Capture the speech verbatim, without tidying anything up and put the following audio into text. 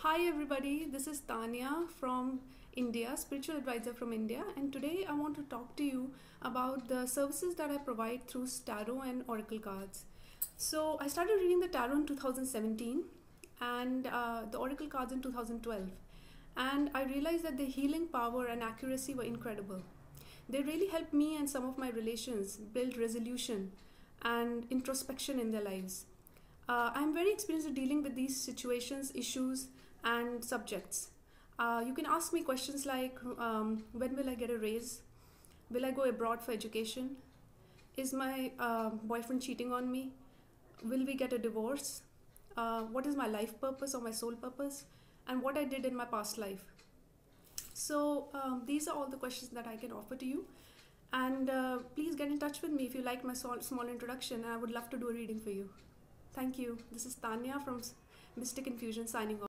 Hi everybody, this is Tanya from India, spiritual advisor from India, and today I want to talk to you about the services that I provide through tarot and oracle cards. So I started reading the tarot in two thousand seventeen and uh, the oracle cards in two thousand twelve, and I realized that the healing power and accuracy were incredible. They really helped me and some of my relations build resolution and introspection in their lives. Uh, I'm very experienced at dealing with these situations, issues, and subjects. Uh, you can ask me questions like um, when will I get a raise? Will I go abroad for education? Is my uh, boyfriend cheating on me? Will we get a divorce? Uh, what is my life purpose or my soul purpose? And what I did in my past life. So um, these are all the questions that I can offer to you. And uh, please get in touch with me if you like my small introduction. I would love to do a reading for you. Thank you. This is Tanya from Mystic Infusion signing off.